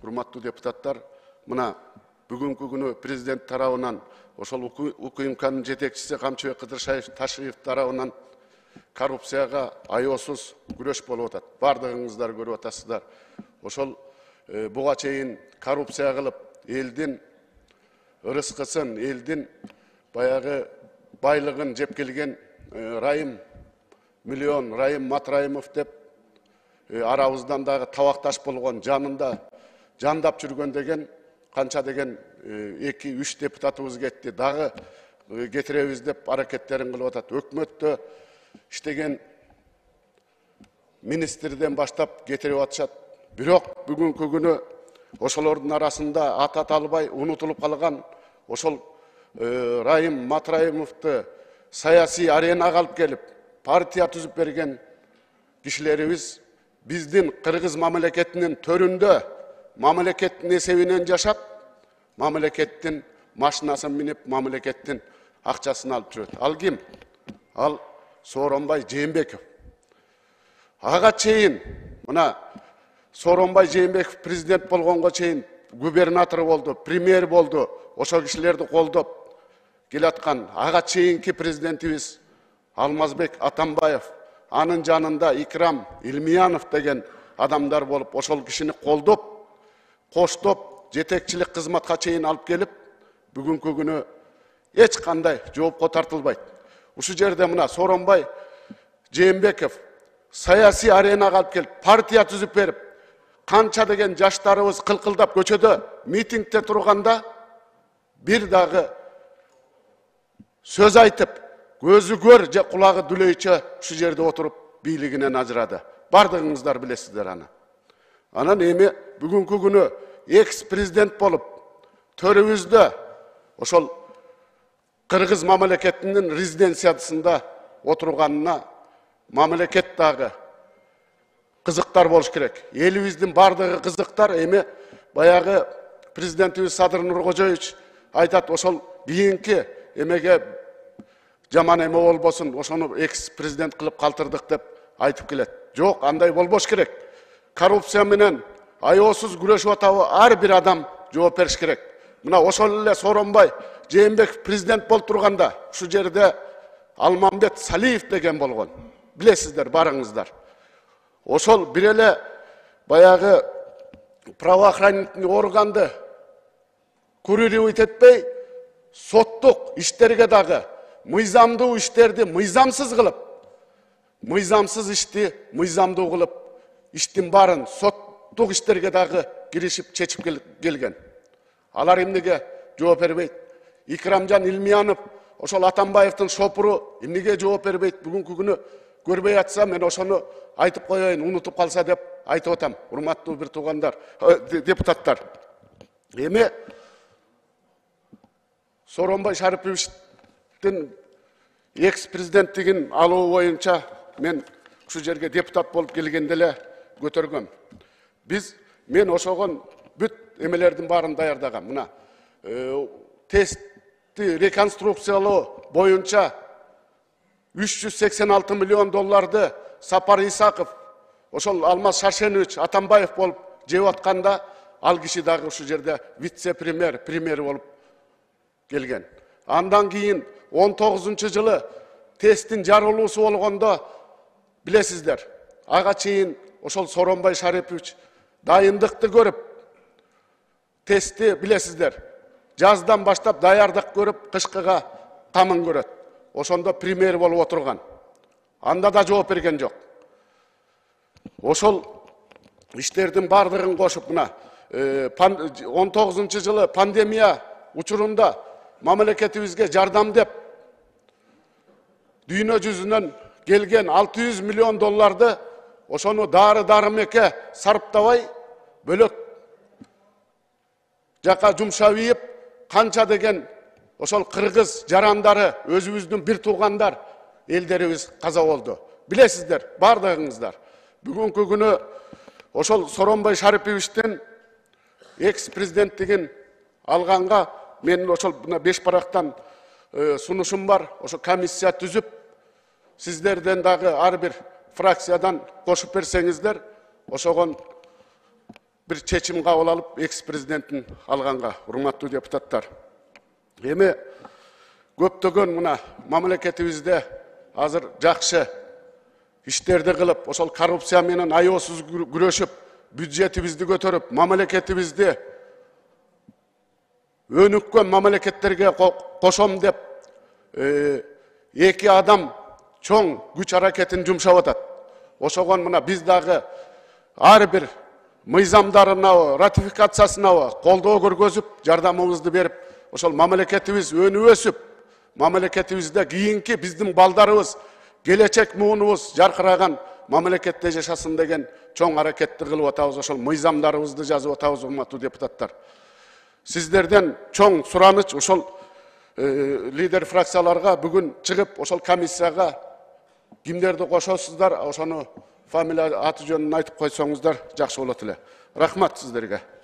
урматтуу депутаттар, мына бүгүнкү күнү президент тарабынан, ошол УКМКнын жетекчиси Камчыбек Кыдыршаев Ташиев тарабынан коррупцияга аеосуз күрөш болуп атат. Бардыгыңыздар көрүп атасыздар. Ошол буга чейин коррупция кылып, элдин ырыскысын, элдин баягы байлыгын жеп келген Райым Миллион, Райым Матраимов деп арабыздан дагы табакташ болгон, жанында жандап жүргөн деген канча деген 2-3 депутатыбыз кетти. Дагы кетиребиз деп аракеттерин кылып атат. Өкмөттө иштеген министрден баштап кетирип атышат. Бирок бүгүнкү күнү ошолордун арасында аты аталбай унутулуп калган ошол Райым Матраимовду саясий аренага алып келип, партия түзүп берген кишилерибиз биздин кыргыз мамлекетинин төрүндө, мамлекеттин эсебинен жашап, мамлекеттин машинасын минип, мамлекеттин акчасын алып жүрөт. Ал ким? Ал Сооронбай Жээнбеков. Ага чейин, мына Сооронбай Жээнбеков президент болгонго чейин губернатор болду, премьер болду, ошол кишилерди колдоп келаткан ага чейинки президентибиз Алмазбек Атамбаев, анын жанында Икрам Илмиянов деген адамдар болуп, ошол кишини колдоп, коштоп, жетекчилик кызматка чейин алып келип, бүгүнкү күнү эч кандай жоопко тартылбайт. Ушул жерде мына Сооронбай Жээнбеков саясий аренага алып келип, партия түзүп берип, канча деген жаштарыбыз кылкылдап көчөдө митингде турганда бир дагы сөз айтып, көзү көр же кулагы дүлөйчө ушул жерде отуруп бийлигинен ажырады. Бардыгыңыздар билесиздер аны. Анан эми бүгүнкү күнү экс-президент болуп, төрүбүздө ошол кыргыз мамлекетинин резиденциясында отурганына мамлекет дагы кызыктар болуш керек. Элибиздин бардыгы кызыктар. Эми баягы президентибиз Садыр Нуркожоевич айтат, ошол кийинки эмеге жаман эме болбосун, ошону экс-президент кылып калтырдык деп айтып келет. Жок, андай болбош керек. Коррупция менен аеосуз күрөшүп атабы ар бир адам жооп бериш керек. Мына ошол эле Сооронбай Жээнбеков президент болуп турганда ушул жерде Алмамбет Салиев деген болгон. Билесиздер барыңыздар. Ошол бир эле баягы правоохранительный органды курировать этпей, соттук иштерге дагы мыйзамдуу иштерди мыйзамсыз кылып, мыйзамсыз ишти мыйзамдуу кылып, иштин барын соттук иштерге дагы киришип чечип келген. Алар эмнеге жооп бербейт? Икрамжан Илмиянов, ошол Атамбаевдин шопуру эмнеге жооп бербейт? Бүгүнкү күнү көрбөй атса, мен ошону айтып коеюн, унутуп калса деп айтып атам. Урматтуу бир туугандар, депутаттар. Эми Сооронбай Шариповичтин экс-президенттигин алуу боюнча мен ушул жерге депутат болуп келгенде эле көтөргөм. Мен ошогон бүт эмелердин баарын даярдагам. Мына тестти реконструкциялоо боюнча 386 миллион долларды Сапар Исаков, ошол Алмаз Шаршенович Атамбаев болуп жеп атканда, ал киши дагы ушул жерде вице-премьер, премьер болуп келген. Андан кийин 19-жылы тесттин жарылуусу болгондо билесиздер, ага чейин ошол Сооронбай Шарипович дайындыкты көрүп, тестти билесиздер, жаздан баштап даярдык көрүп, кышкыга тамын көрөт. Ошондо премьер болуп отурган. Анда да жооп берген жок. Ошол иштердин бардыгын кошуп, мына 19-жылы пандемия учурунда мамлекетибизге жардам деп дүйнө жүзүнөн келген 600 миллион долларды ошону дары-дармекке сарптабай бөлөк жака жумшап ийип, канча деген ошол кыргыз жарандары, өзүбүздүн бир туугандар элдерибиз каза болду. Билесиздер, бардыгыңыздар. Бүгүнкү күнү ошол Сооронбай Шариповичтин экс-президенттигин алганга мен ошол 5 барактан сунушум бар. Ошо комиссия түзүп, сиздерден дагы ар бир фракциядан кошуп берсеңиздер, ошогон bir çeçim kabul alıp eks-prezidentin alğanга, urmatlı deputattар. Эми көптөгөн мына мамлекетибизде азыр жакшы иштерди кылып, ошол коррупция менен аеосуз күрөшүп, бюджетибизди көтөрүп, мамлекетибизди өнүккөн мамлекеттерге кошом деп эки адам чоң күч аракетин жумшап атат. Ошогон мына биз дагы ар бир мыйзамдарына, ратификациясына колдоо көргөзүп, жардамыбызды берип, ошол мамлекетибиз өнүп өсүп, мамлекетибизде кийинки биздин балдарыбыз, келечек муунубуз жаркыраган мамлекетте жашасын деген чоң аракетти кылып атабыз, ошол мыйзамдарыбызды жазып атабыз, урматтуу депутаттар. Сиздерден чоң сураныч ошол лидер фракцияларга бүгүн чыгып, ошол комиссияга кимдерди кошосуздар, ошону фамилия аты жөнүн айтып койсоңуздар жакшы болот эле. Рахмат сиздерге.